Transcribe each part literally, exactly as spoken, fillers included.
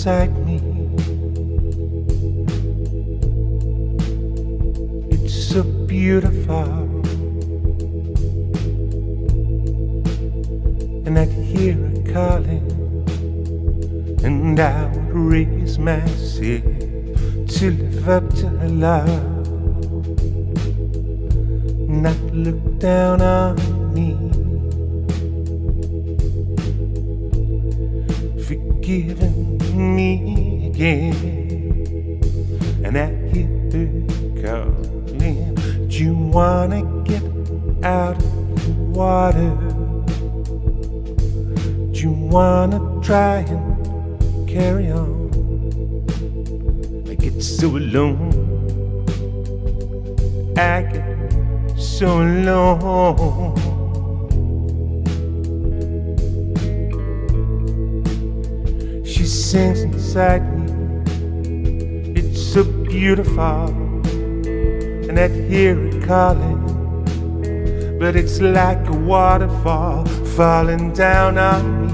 inside me. It's so beautiful, and I'd hear her calling, and I would raise myself to live up to her love, not look down on me, forgiving me again. And I hear her calling, do you wanna get out of the water? Do you wanna try and carry on? I get so alone, I get so alone. She sings inside me, it's so beautiful, and I'd hear her calling, but it's like a waterfall falling down on me,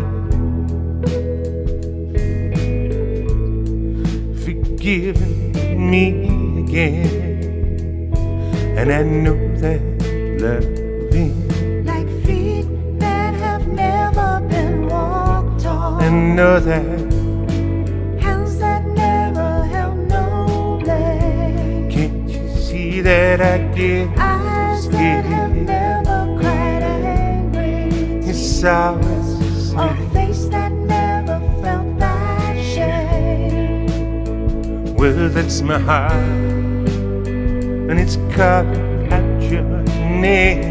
forgiving me again. And I know that loving, like feet that have never been walked on, I know that hands that never held no blade, can't you see that I get eyes that have never cried angry, it's always the a same. face that never felt that shame. Well, that's my heart, and it's calling out your name.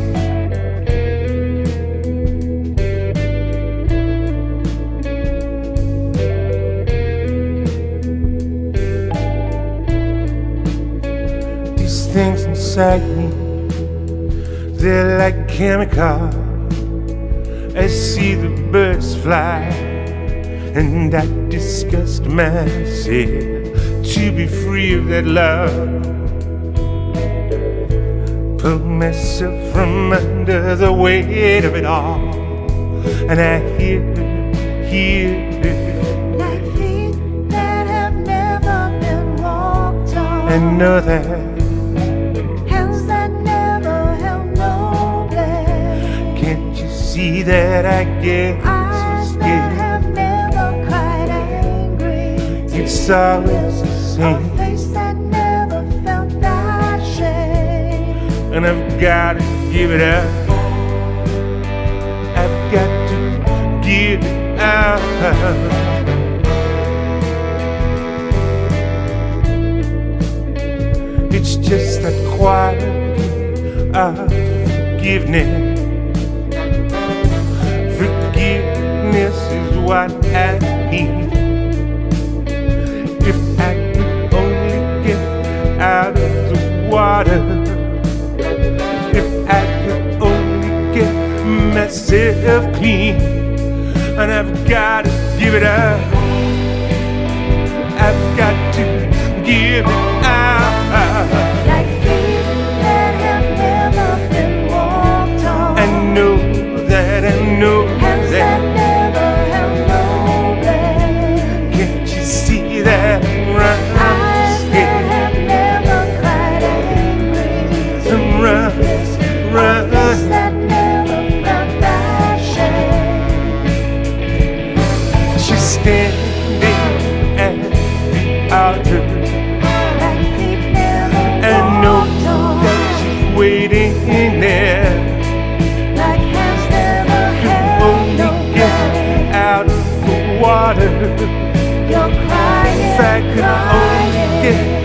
These things inside me, they're like chemicals. I see the birds fly, and I disgust myself to be free of that love. Pull myself from under the weight of it all, and I hear her, hear her. Like feet that have never been walked on, I know that hands that never held no blade, can't you see that I get eyes so that scared? have never cried angry, It's always the a same, face that never felt that shame. and I've got to give it up. I've got to give it up. It's just that quality of forgiveness. Forgiveness is what I need. If I could only get out of the water, if I could only get myself clean, and I've got to give it up. I've got to give it up. Like feet that have never been walked on, I know that, I know hands that that. never held no blade, Can't you see that I'm eyes that running? have never cried angry, I'm running, a face running. that never felt that shame. She's standing at the altar. Like feet never I know walked on, that she's waiting there. like hands never You held only no get blade. out of the water. You're crying, If I could only crying. get